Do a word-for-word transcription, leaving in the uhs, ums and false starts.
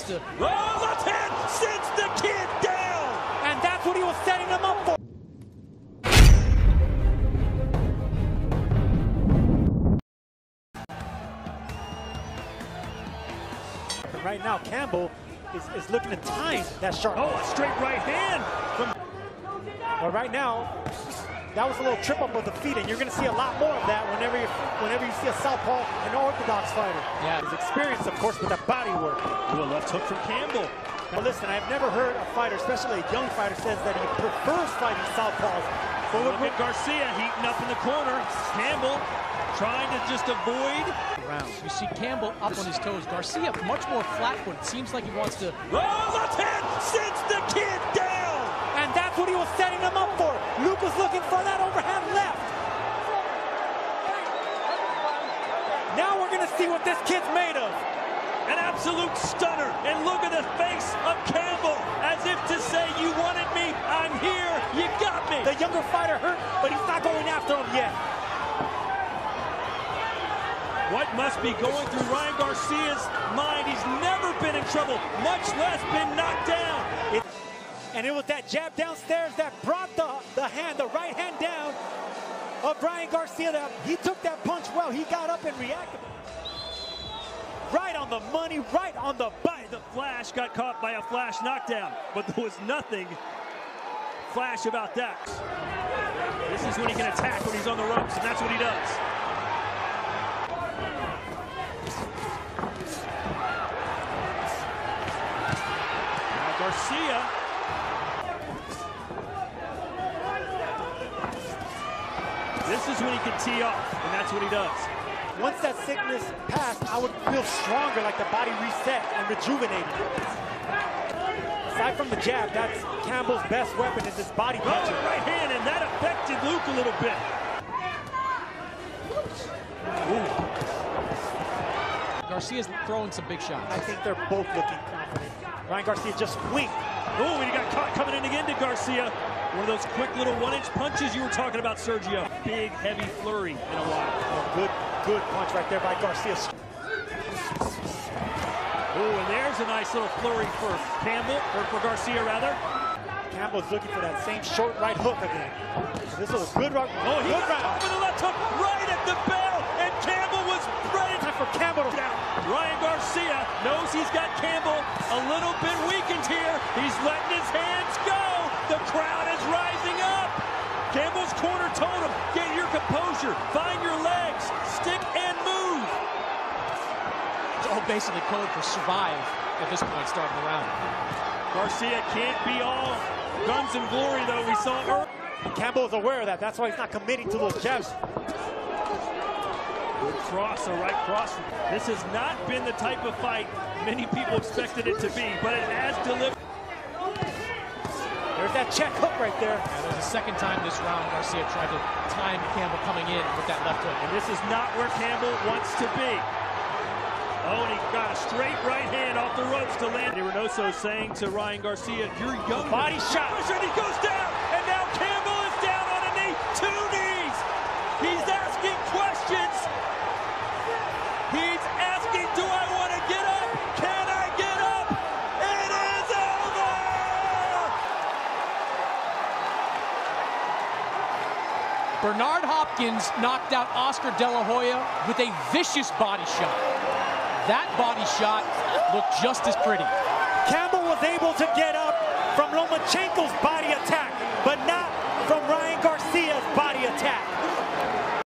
to... Oh, left hand sends the kid down! And that's what he was setting him up for. Right now, Campbell is, is looking to time that sharp. Oh, a straight right hand from... But right now, that was a little trip up of the feet, and you're going to see a lot more of that whenever you whenever you see a southpaw, an orthodox fighter. Yeah. His experience, of course, with that body work. Ooh, a left hook from Campbell. Now listen, I've never heard a fighter, especially a young fighter, says that he prefers fighting southpaws. But look at Garcia heating up in the corner. Campbell trying to just avoid. Rounds. You see Campbell up on his toes. Garcia much more flat-footed. Seems like he wants to... Oh, left hand sends the kid down! And that's what he was setting him up for. Luke was looking for that overhand left. Now we're going to see what this kid's made of. An absolute stunner. And look at the face of Campbell, as if to say, you wanted me, I'm here, you got me. The younger fighter hurt, but he's not going after him yet. What must be going through Ryan Garcia's mind? He's never been in trouble, much less been knocked down. It, and it was that jab downstairs that brought the, the hand, the right hand down of Ryan Garcia. That he took that punch well. He got up and reacted. Right on the money, right on the bite. The Flash got caught by a Flash knockdown, but there was nothing Flash about that. This is when he can attack when he's on the ropes, and that's what he does. Garcia. This is when he can tee off, and that's what he does. Once that sickness passed, I would feel stronger, like the body reset and rejuvenated. Aside from the jab, that's Campbell's best weapon, is his body punching. Oh, right hand, and that affected Luke a little bit. Ooh. Garcia's throwing some big shots. I think they're both looking confident. Ryan Garcia just winked. Oh, and he got caught coming in again to Garcia. One of those quick little one-inch punches you were talking about, Sergio. Big, heavy flurry in a while. Oh, good, good punch right there by Garcia. Oh, and there's a nice little flurry for Campbell, or for Garcia, rather. Campbell's looking for that same short right hook again. This is a good round. Oh, he good got round. with the left hook right at the bell, and Campbell was ready. Time for Campbell to down. Ryan Garcia knows he's got Campbell a little bit weakened here. He's letting his hands go. The crowd is rising up. Campbell's corner told him, get your composure, find your legs, stick and move. It's all basically code for survive at this point starting the round. Garcia can't be all guns and glory, though. We saw early. Campbell is aware of that. That's why he's not committing to those jabs. Good cross, a right cross. This has not been the type of fight many people expected it to be, but it has delivered. There's that check hook right there. Yeah, there's a second time this round Garcia tried to time Campbell coming in with that left hook. And this is not where Campbell wants to be. Oh, and he got a straight right hand off the ropes to land. Reynoso saying to Ryan Garcia, you're young. Body shot. And he goes down, and now Campbell is down on a knee, two knees. He's asking questions. He's asking, do I want to get up? Can I get up? It is over! Bernard Hopkins knocked out Oscar De La Hoya with a vicious body shot. That body shot looked just as pretty. Campbell was able to get up from Lomachenko's body